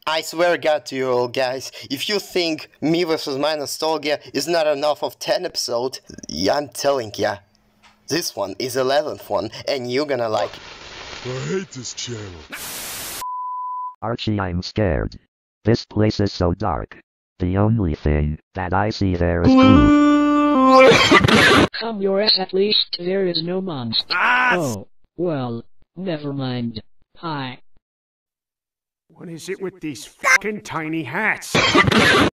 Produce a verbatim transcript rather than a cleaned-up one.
I swear God to you all guys, if you think Me versus. My Nostalgia is not enough of ten episodes, I'm telling ya, this one is eleventh one, and you're gonna like it. I hate this channel. Archie, I'm scared. This place is so dark. The only thing that I see there is blue. Come your ass, at least there is no monster. Ah! Oh, well, never mind. Hi. What is it with these fucking tiny hats?